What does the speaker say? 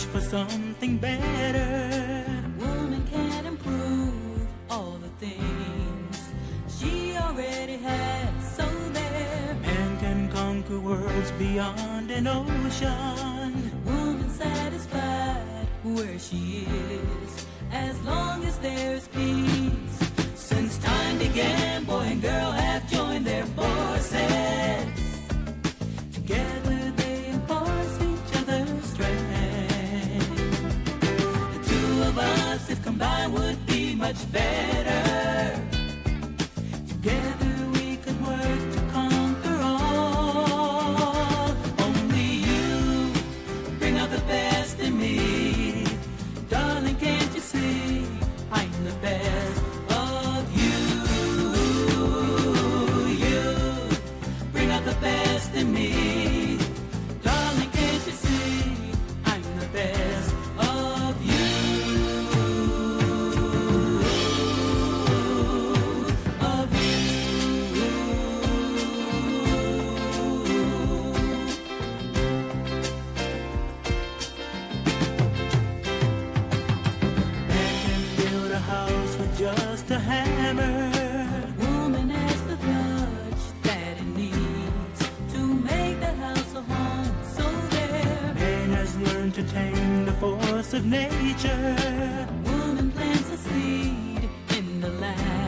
wish for something better. Woman can improve all the things she already has, so there. Man can conquer worlds beyond an ocean. Woman satisfied where she is, as long as there's peace. Since time began, boy and girl have joined their forces. Together they enforce each other's strength. The two of us, if combined, would be much better. Together we could work to conquer all. Only you bring out the best in me. Darling, can't you see I'm the best of you? You bring out the best in me. Darling, can't you see I'm the best of you? Of you. Man can build a house with just a hammer. Woman has the touch that it needs to make the house a home, so there. Man has learned to tame the force of nature. Woman plants a seed in the land.